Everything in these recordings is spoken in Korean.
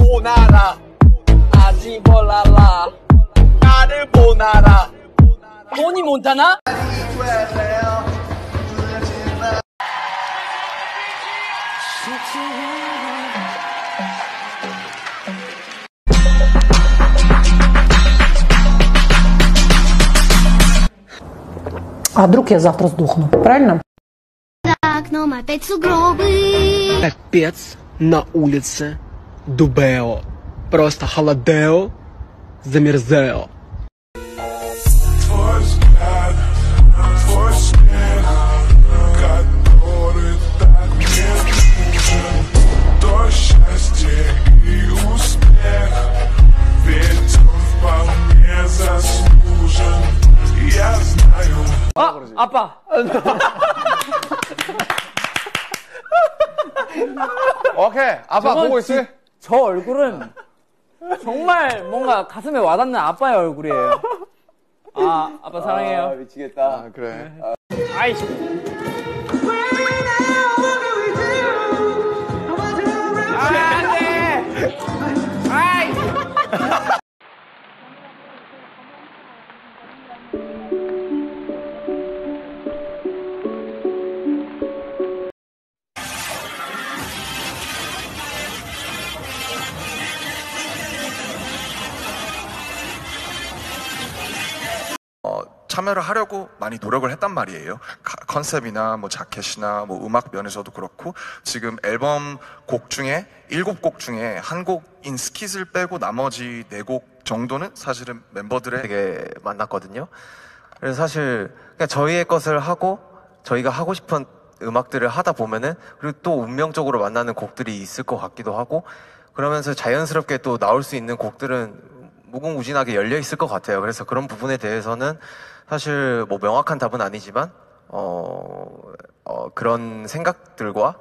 보나라 아지볼라라 나를 보나라 토니 몬타나? А вдруг я завтра сдохну, правильно? За окном опять сугробы. Капец на улице. Дубео. Просто холодео. Замерзео. 아빠. 오케이. 아빠 보고 있어. 저 얼굴은 정말 뭔가 가슴에 와닿는 아빠의 얼굴이에요. 아, 아빠 사랑해요. 아, 미치겠다. 아, 그래. 아이씨. 참여를 하려고 많이 노력을 했단 말이에요. 컨셉이나 뭐 자켓이나 뭐 음악 면에서도 그렇고 지금 앨범 곡 중에 7곡 중에 한 곡인 스킷을 빼고 나머지 4곡 정도는 사실은 멤버들의 되게 많았거든요. 그래서 사실 그냥 저희의 것을 하고 저희가 하고 싶은 음악들을 하다 보면은 그리고 또 운명적으로 만나는 곡들이 있을 것 같기도 하고 그러면서 자연스럽게 또 나올 수 있는 곡들은 무궁무진하게 열려 있을 것 같아요. 그래서 그런 부분에 대해서는 사실 뭐 명확한 답은 아니지만 그런 생각들과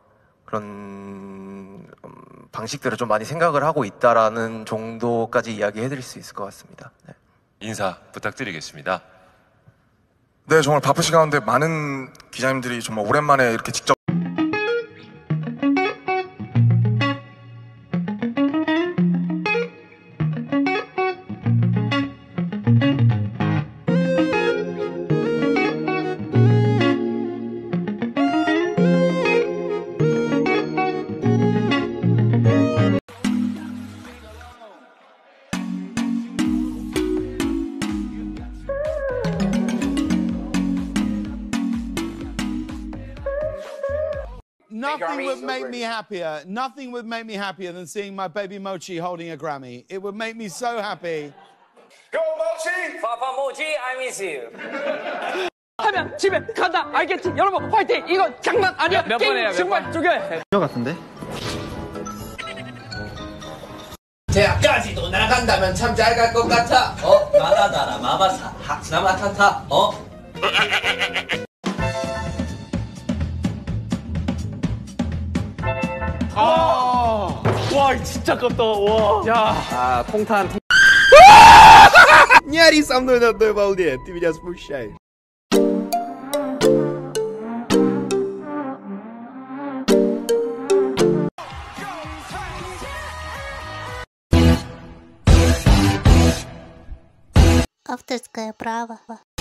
그런 방식들을 좀 많이 생각을 하고 있다라는 정도까지 이야기해드릴 수 있을 것 같습니다. 네. 인사 부탁드리겠습니다. 네, 정말 바쁘신 가운데 많은 기자님들이 정말 오랜만에 이렇게 직접 Nothing would make me happier. Nothing would make me happier than seeing my baby Mochi holding a Grammy. It would make me so happy. Go Mochi! Papa Mochi, I miss you. 하면 집에 간다. 알겠지? 여러분 화이팅! 이건 장난 아니야. 몇 번이야? 정말 죽여야 저 같은데? 대학까지도 나간다면 참 잘 갈 것 같아. 나다다라 마바사 하스나마타타. 와, 진짜 컸다. 와. 아, 콩탄. Nyari со мной на одной волне, ты меня смущаешь. Авторское право.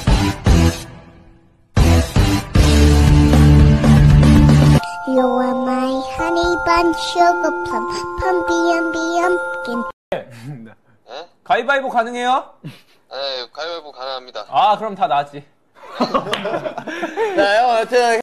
You are my honey bun, sugar plum, pumpkin. 가위바위보 가능해요? 네, 가위바위보 가능합니다. 아, 그럼 다 나지. 자, 형, 여튼.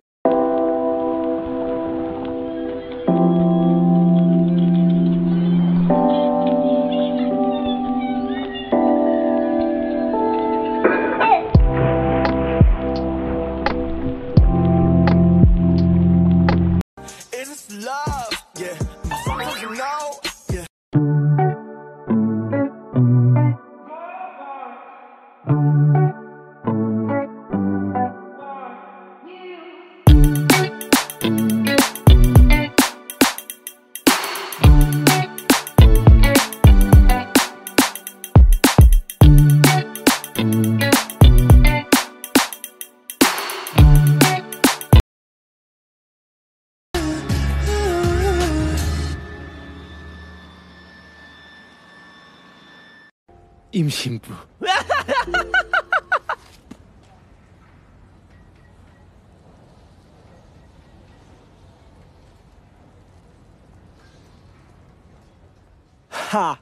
임신부. 하.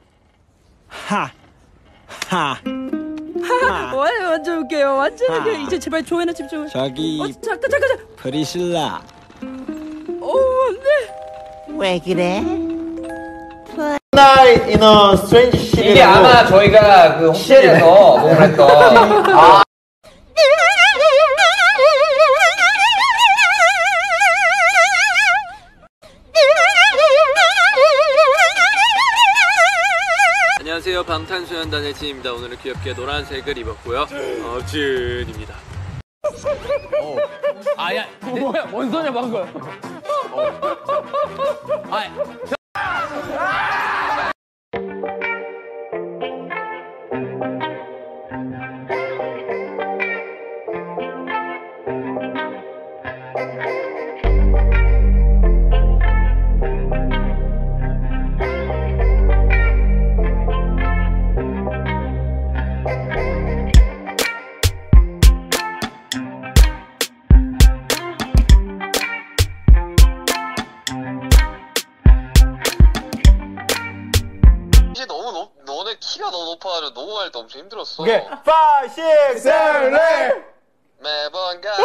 완전 웃겨요. 완전 웃겨요. 이제 제발 조회나 집중. 저기 잠깐. 프리실라. 안돼. 왜 그래? Night in a strange city. 이게 아마 저희가 그 호텔에서 녹음을 했던. 안녕하세요, 방탄소년단의 진입니다. 오늘은 귀엽게 노란색을 입었고요. 진입니다. 아야, 뭐야? 뭔 소리야 방금? 너네 키가 너무 높아가지고 녹음할 때 엄청 힘들었어. 오케이. 5, 6, 7, 8. 매번 가.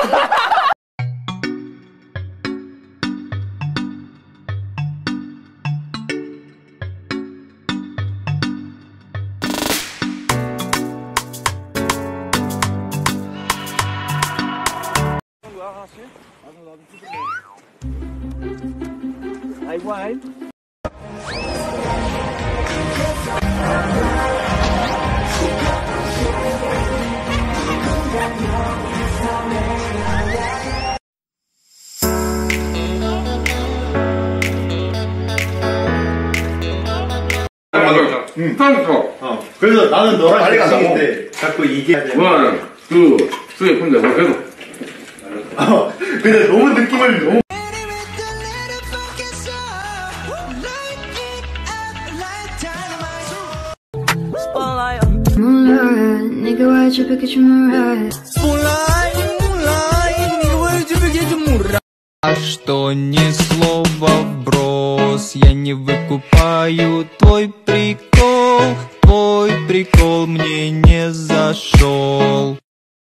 그래서 나는 너랑 객식인데 자꾸 이게 원, 투, 쓰리, 혼자 계속. 근데 너무 느낌을 너무 Moonlight, nigga, why'd you pick a moonlight? А что ни слова вброс, я не выкупаю твой прикол мне не зашел.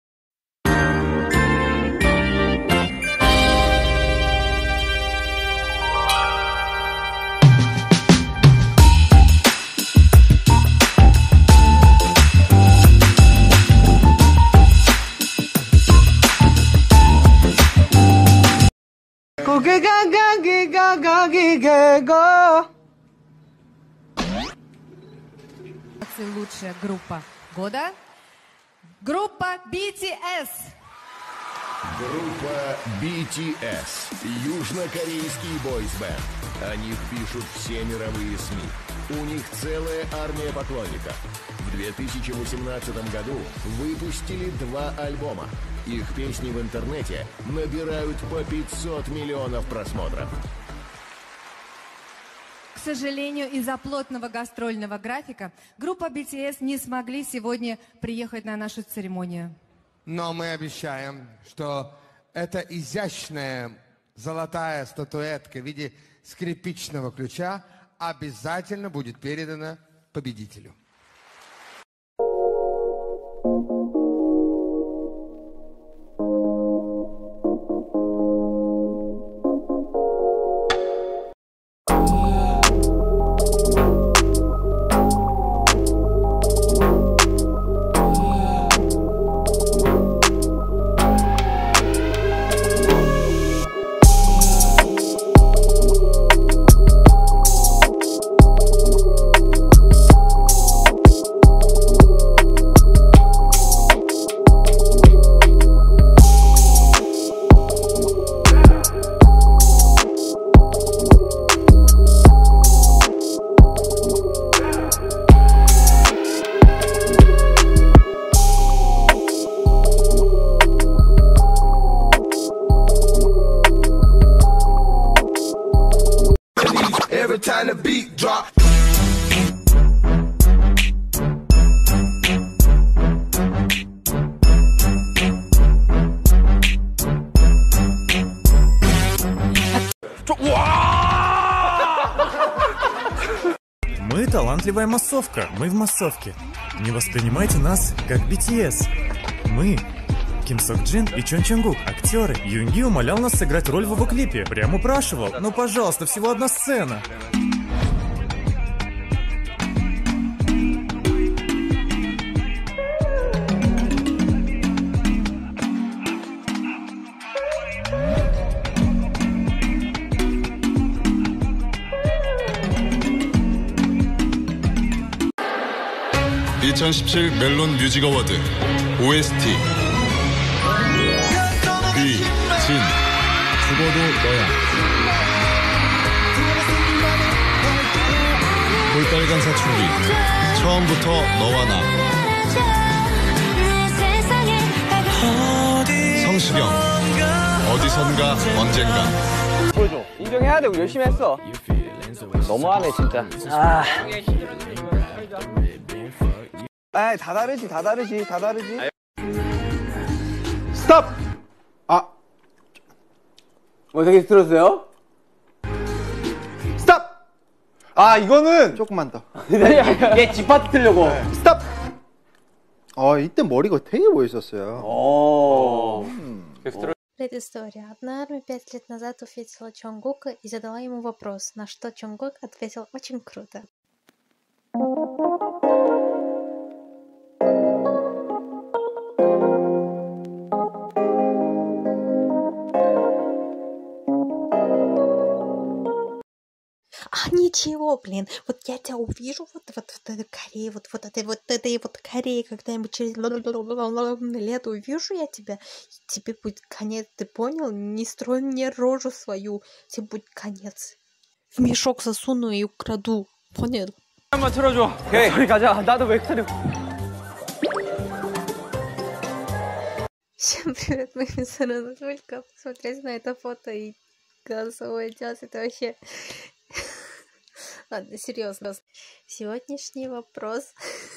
Лучшая группа года. Группа BTS. Группа BTS. Южнокорейский бойсбенд. Они пишут все мировые СМИ. У них целая армия поклонников. В 2018 году выпустили 2 альбома. Их песни в интернете набирают по 500 миллионов просмотров. К сожалению, из-за плотного гастрольного графика группа BTS не смогли сегодня приехать на нашу церемонию. Но мы обещаем, что эта изящная золотая статуэтка в виде скрипичного ключа обязательно будет передана победителю. талантливая массовка. Мы в массовке. Не воспринимайте нас как BTS. Мы Ким Сок Джин и Чон Чонгук, актеры. Юнги умолял нас сыграть роль в его клипе. Прям упрашивал. Ну, пожалуйста, всего одна сцена. (2017) 멜론 뮤직 어워드 OST 귀, 진, 죽어도 너야. 볼빨간 사춘기 처음부터 너와 나. 성시경 어디선가 언젠가. 보여줘. 인정해야 돼. 우리 열심히 했어. 너무하네 진짜. 아, 다 다르지. 스톱! 어떻게 들었어요? 스톱! 이거는 조금만 더. 얘 뒷파트 틀려고. 스톱! 이때 머리가 되게 멋있었어요. Предыстория. Одна армия 5 лет назад увидела Чонгука и задала ему вопрос, на что Чонгук ответил очень круто. Ничего, блин, вот я тебя увижу вот в этой Корее, вот этой Корее, когда-нибудь через лет увижу я тебя, и тебе будет конец, ты понял? Не строй мне рожу свою, тебе будет конец. В мешок засуну и украду, понял? 한번 틀어줘. 오케이. 우리 가자. 나도 왜 틀려? Всем привет, мои миссары, только посмотреть на это фото и голосовое делать, это вообще... Ладно, серьезно. Сегодняшний вопрос.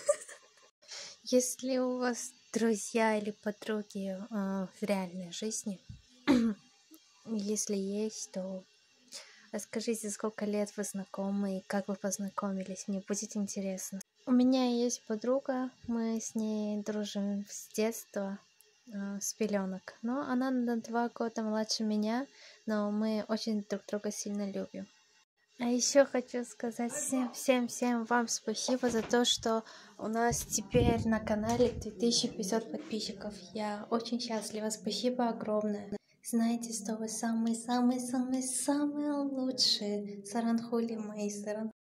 Если у вас друзья или подруги в реальной жизни, если есть, то расскажите, сколько лет вы знакомы и как вы познакомились, мне будет интересно. У меня есть подруга, мы с ней дружим с детства, с пеленок. Но она на 2 года младше меня, но мы очень друг друга сильно любим. А еще хочу сказать всем вам спасибо за то, что у нас теперь на канале 2500 подписчиков. Я очень счастлива. Спасибо огромное. Знаете, что вы самые лучшие. Саранхули мои,